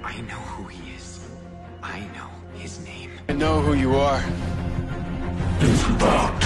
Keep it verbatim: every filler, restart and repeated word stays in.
I know who he is. I know his name. I know who you are. It's about